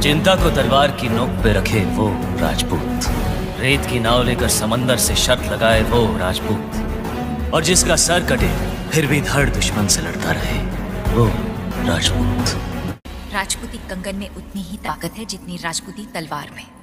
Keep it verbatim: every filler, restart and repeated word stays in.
चिंता को तलवार की नोक पे रखे वो राजपूत, रेत की नाव लेकर समंदर से शर्त लगाए वो राजपूत, और जिसका सर कटे फिर भी धड़ दुश्मन से लड़ता रहे वो राजपूत। राजपूती कंगन में उतनी ही ताकत है जितनी राजपूती तलवार में।